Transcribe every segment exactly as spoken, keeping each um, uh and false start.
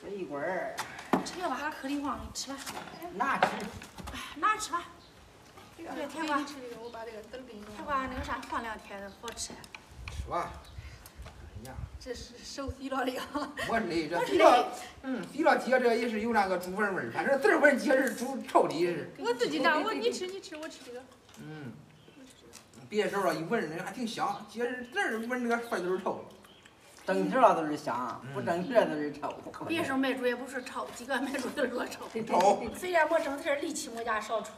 这一棍儿。 这个吧，颗粒黄，吃吧。 拿吃。 拿吃吧。 这个甜瓜，吃这个，我把这个籽给你。 甜瓜那个啥，放两天好吃。 吃吧。哎呀。 这是手提了的。 我累，这提了，嗯，提了接这也是有那个猪味味儿，反正籽味接是猪臭的是。 我自己拿，我你吃你吃，我吃这个。 嗯。别时候一闻着还挺香，接着这儿闻这个饭都是臭。 整皮了都是香，不整皮都是臭。 别说卖猪也不是臭，几个卖猪都是臭。 臭。 虽然没整皮，力气没家少出。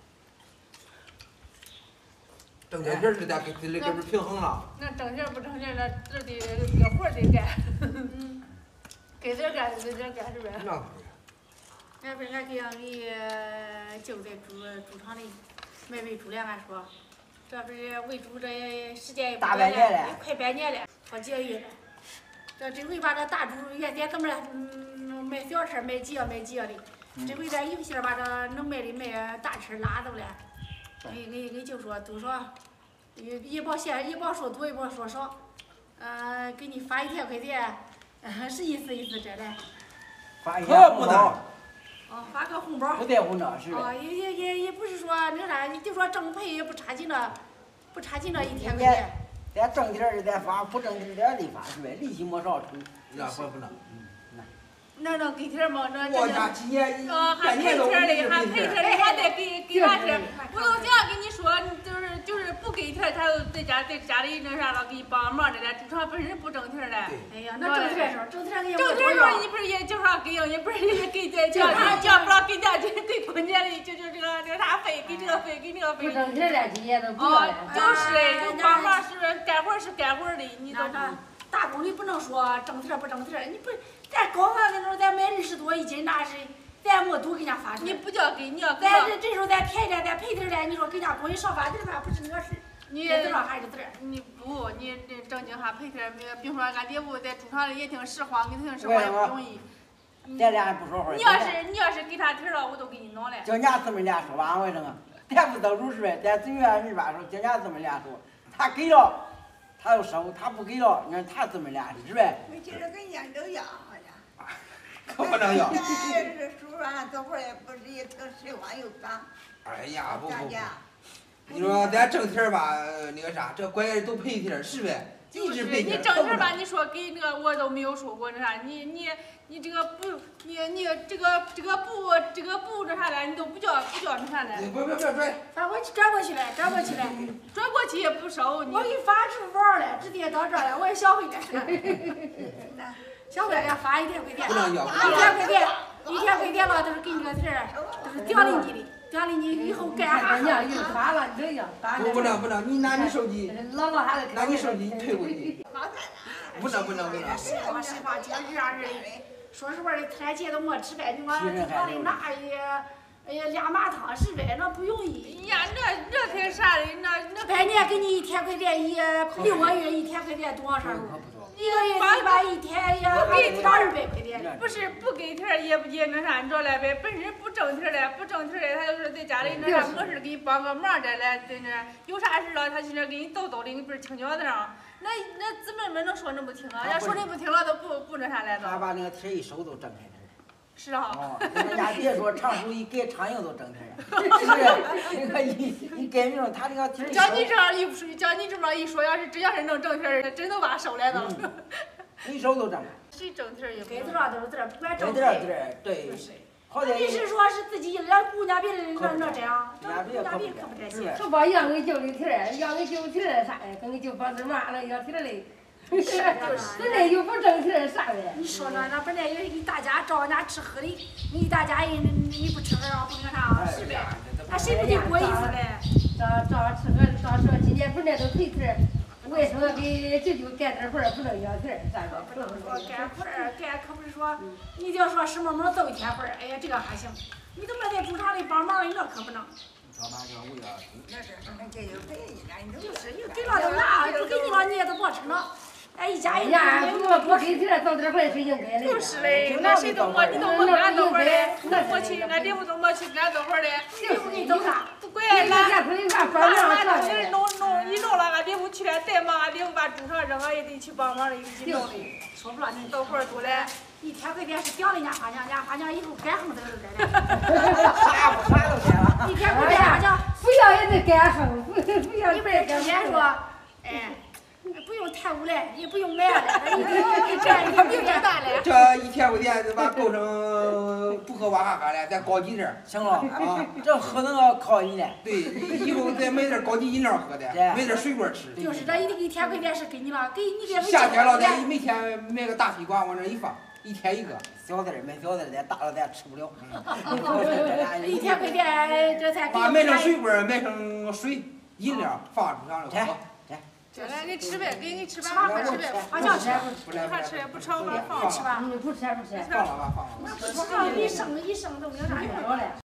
整点皮是得给给给不平衡了。 那整皮不整皮，那这得这个活得干。嗯。给点干就给点干，是不是？ 那可是。 俺不是俺给俺给就在猪猪场里卖喂猪了，俺说。这不是喂猪这时间也不短了，也快半年了，好几个月了。这这回把这大猪原先怎么了？嗯，卖小车卖几个卖几个的，这回这有些把这能卖的卖大车拉走了。给给给就说都说，一一包钱一包说多一包说少，呃，给你发一千块钱，呃，是意思意思这嘞。 发一千不能。 哦，发个红包。 不在乎那是。 哦，也也也也不是说那啥，你就说挣赔也不差劲了，不差劲了一千块钱。 咱挣点儿再发，不挣点儿再发，是呗？利息没少出。 那不不能。 那能给点吗？那我家今年呃还赔点的，还赔点的，还得给给俺这。我都这样跟你说，就是就是不给钱，他就在家在家里那啥了，给你帮忙的了。正常本身不挣钱的。哎呀，那挣钱时候，挣钱给挣钱时候你不是也就说给人，也不是也给这叫叫不了给家去给过年的，就就这个这个啥费，给这个费，给那个费。 不挣钱了，今年都不要了。 就是嘞，就帮忙是干活是干活的，你都打工的不能说挣钱不挣钱，你不。咱高房的时候，咱买二十多一斤，那是咱没多给人家发出来。你不叫给，你要给。咱这这时候咱便宜点，咱赔点点，你说给人家工人少发点吧，不是那个事。你多少还是多少？你不，你这正经还赔点，比如说俺爹夫在猪场里也挺实话，给他挺实话也不容易。 咱俩还不说话。 你要是你要是给他提了，我都给你弄了。 叫伢姊妹俩说吧，我这个，咱不都是呗？咱嘴圆人吧说，叫伢姊妹俩说，他给了，他就收；他不给了，你看他姊妹俩是呗？ 没听着跟人都要。 可不能要。 这书上这会儿也不是也挺实话又刚。 哎呀，不不不。你说咱挣钱吧，那个啥，这关键都赔钱，是呗？一直赔钱。你挣钱吧，你说给那个我都没有说过那啥，你你你这个不，你你这个这个不这个不那啥的，你都不叫不叫那啥的。不不不转。转过去转过去了，转过去了，转过去也不收你。我给你发支付宝了，直接到这了，我也消费了。小乖要发一千块钱，一千块钱，一千块钱了都是给你个钱儿，都是奖励你的，奖励你以后干啥？ 你要又发了，这样发。 不不能不能，你拿你手机， 老老还得拿你手机你退回去。不能不能不能。 实话实话，今儿让人，说实话的，天天都没吃饭，你说这厂里拿也，哎呀俩麻汤是呗，那不容易。呀，那那才啥的，那那半年给你一千块钱，一六个月一千块钱多少事儿？一个月你把一天也还给他二百块钱，不是不给钱也不也那啥，你知道嘞呗？本身不挣钱嘞，不挣钱嘞，他就是在家里那啥，没事给你帮个忙的嘞，在那有啥事了，他去那给你逗逗的，你不是听脚子上。那那姊妹们能说那不听啊？要说那不听了都不不那啥来都。他把那个铁一收都挣开点。 是啊。 哦，人家别说长手一给长硬都挣钱了，是不是？那个一一改名，他这个铁。 叫你这样一说，叫你这么一说，要是真要是能挣钱，真都把收来了。 一收都挣了。 谁挣钱也该多少都是这，不管挣钱。对对对。好歹。 你是说是自己让姑娘别那那这样，姑娘别可不这些。 说把养给救的钱，养给救钱啥的，跟给救帮着忙了要钱嘞。是是，本来又不挣钱啥的。你说那那本来也给大家照人家吃喝的，你大家人你不吃喝啊不那啥，是呗？那谁不得过意思嘞？ 照照吃喝，照说今年本来都赔钱，为什么给舅舅干点活不能要钱？啥的？ 不能说干活干可不是说，你就说什么么揍一天活哎呀这个还行，你怎么在猪场里帮忙那可不能。 老妈叫我要听。 那是不能给就给你了，你都就是你给了都拿，不给你了你也都别吃了。哎，一家一家，不不给钱，挣点钱谁应该的？ 就是嘞，那谁都没，你都没干多活的，没去，俺爹夫都没去干多活的，谁不给你走啥？不管俺俺俺俺都是弄弄一弄了，俺爹夫去了再忙，俺爹夫把猪场扔了也得去帮忙的，一起弄的。说不了，你走活多嘞， 一天块钱是顶人家花娘，人家花娘以后改行都是改了。 啥不啥都改了。 一天块钱花娘不要也得改行，不不要你不是之前说，哎，不用太污了，也不用买了，一一这样不用大了。 这一天块钱就把构成不喝娃哈哈了，咱高级点。 行了啊，这喝那个靠你了。 对，以后再买点高级饮料喝的，买点水果吃。 就是这一一天块钱是给你了，给你给。 夏天了，咱每天买个大西瓜往这一放。一天一个， 小点儿买小点儿的，大了咱吃不了。 一天块钱这才。 把买成水果，买成水饮料，放桌上了喝。 来来，给吃呗，给你吃吧， 快吃呗，好像吃， 不来快吃，不炒吧，放吃吧， 不吃不吃， 放了吧，放了吧。 不吃，一生一生都没有啥用了。